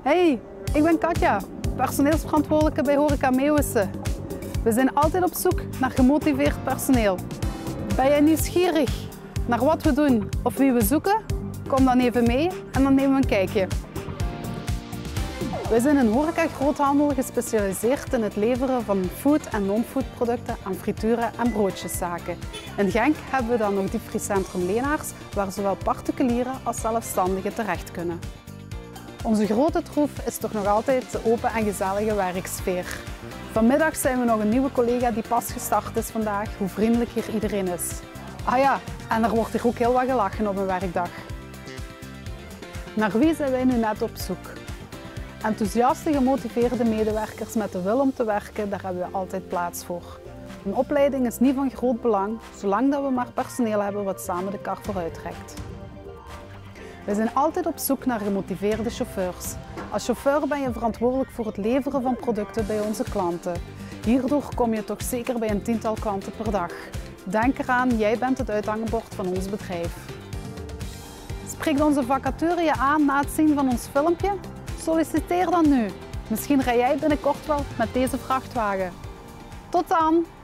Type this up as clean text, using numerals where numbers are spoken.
Hey, ik ben Katja, personeelsverantwoordelijke bij Horeca Meeuwissen. We zijn altijd op zoek naar gemotiveerd personeel. Ben jij nieuwsgierig naar wat we doen of wie we zoeken? Kom dan even mee en dan nemen we een kijkje. We zijn een horeca-groothandel gespecialiseerd in het leveren van food- en non-food producten aan frituren- en broodjeszaken. In Genk hebben we dan nog diepvriescentrum Leenaars, waar zowel particulieren als zelfstandigen terecht kunnen. Onze grote troef is toch nog altijd de open en gezellige werksfeer. Vanmiddag zijn we nog een nieuwe collega die pas gestart is vandaag, hoe vriendelijk hier iedereen is. Ah ja, en er wordt hier ook heel wat gelachen op een werkdag. Naar wie zijn wij nu net op zoek? Enthousiaste, gemotiveerde medewerkers met de wil om te werken, daar hebben we altijd plaats voor. Een opleiding is niet van groot belang, zolang dat we maar personeel hebben wat samen de kar vooruit trekt. We zijn altijd op zoek naar gemotiveerde chauffeurs. Als chauffeur ben je verantwoordelijk voor het leveren van producten bij onze klanten. Hierdoor kom je toch zeker bij een 10-tal klanten per dag. Denk eraan, jij bent het uithangbord van ons bedrijf. Spreekt onze vacature je aan na het zien van ons filmpje? Solliciteer dan nu. Misschien rij jij binnenkort wel met deze vrachtwagen. Tot dan!